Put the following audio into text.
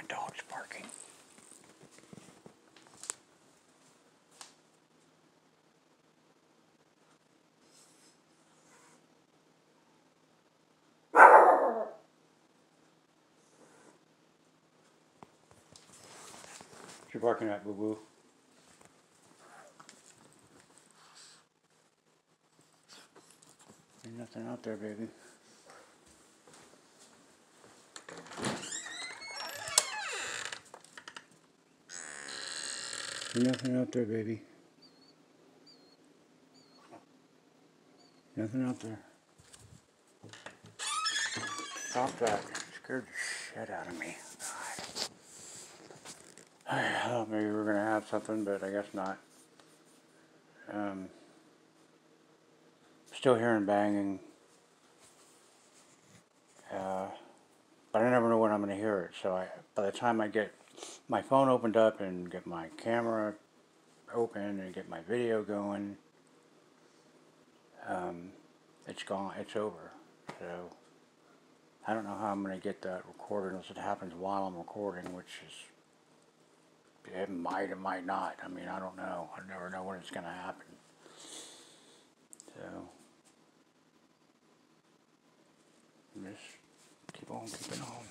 My dog's barking. What you barking at, Boo Boo? There's nothing out there, baby. There's nothing out there, baby. Nothing out there. Stop that. It scared the shit out of me. God. I thought maybe we were going to have something, but I guess not. Still hearing banging. But I never know when I'm going to hear it. So by the time I get my phone opened up and get my camera open and get my video going, it's gone. It's over. So I don't know how I'm going to get that recorded unless it happens while I'm recording, which is, it might not. I mean, I don't know. I never know when it's going to happen. So just keep on keeping on.